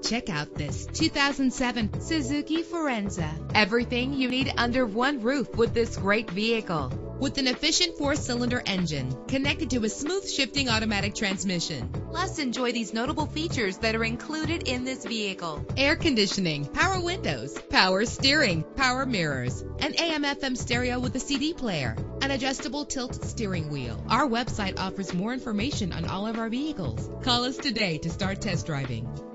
Check out this 2007 Suzuki Forenza. Everything you need under one roof with this great vehicle. With an efficient 4-cylinder engine connected to a smooth shifting automatic transmission. Plus, enjoy these notable features that are included in this vehicle: air conditioning, power windows, power steering, power mirrors, an AM/FM stereo with a CD player, an adjustable tilt steering wheel. Our website offers more information on all of our vehicles. Call us today to start test driving.